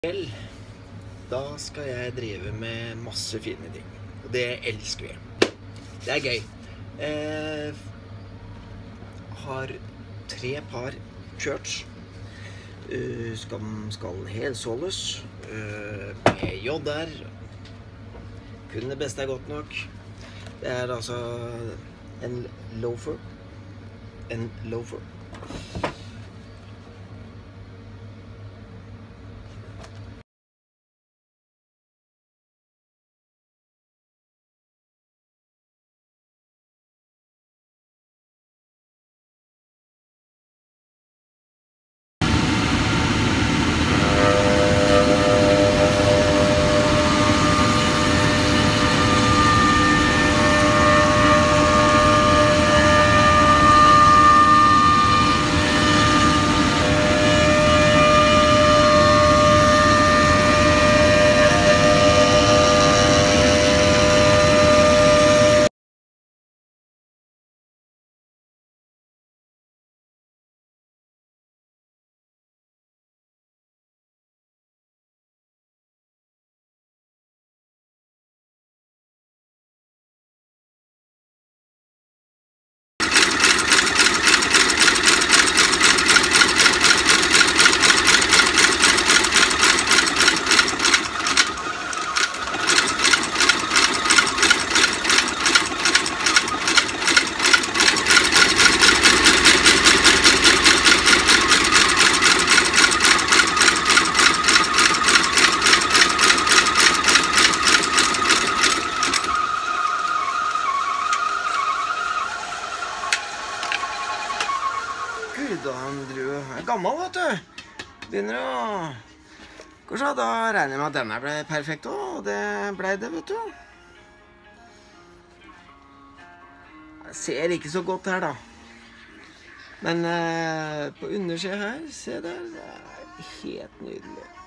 Da skal jeg drive med masse fine ting, og det elsker vi. Det er gøy. Har 3 par shirts. Skal helsåles med JR. Kun det beste er godt nok. Det er altså en loafer. Gud, Andrew er gammel, vet du. Begynner å... Kanskje da regner jeg med at denne ble perfekt også, og det ble det, vet du. Jeg ser ikke så godt her, da. Men på undersiden her, se der, det er helt nydelig.